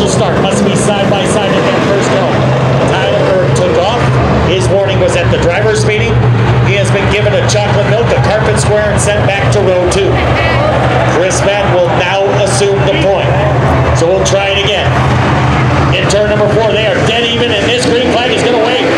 to start. Must be side by side at that first go. Tyler took off. His warning was at the driver's meeting. He has been given a chocolate milk, a carpet square, and sent back to row 2. Chris Matt will now assume the point. So we'll try it again. In turn number 4, they are dead even, and this green flag is going to wave.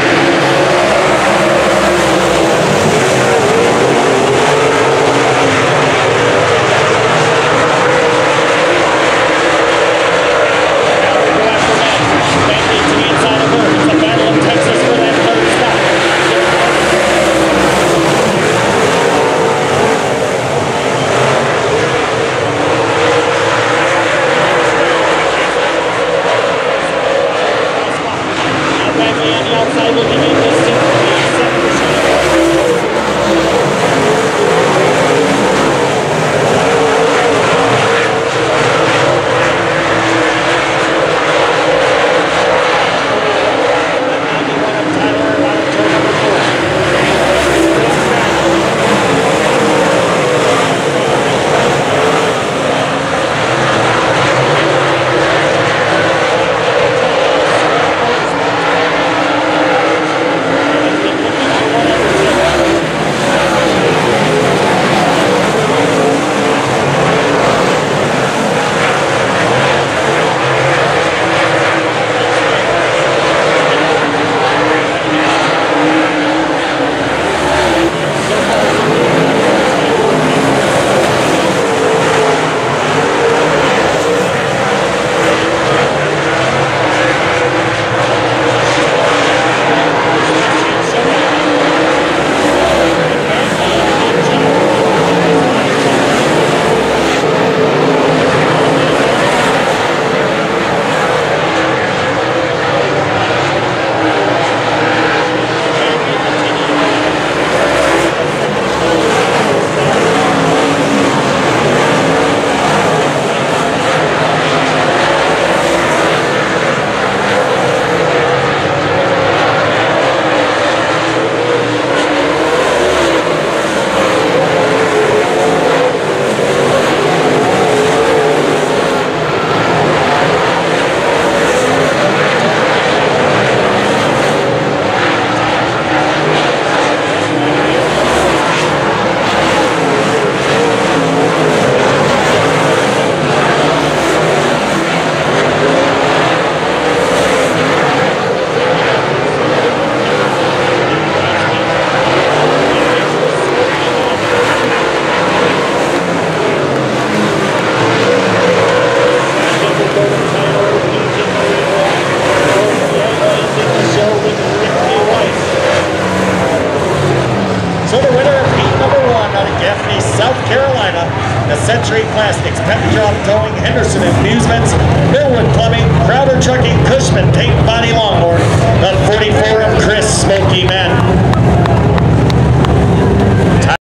South Carolina, the Century Plastics, Pep Drop Towing, Henderson Amusements, Millwood Plumbing, Crowder Trucking, Cushman, Tate Body Longhorn, the 44 of Chris Smoky Man.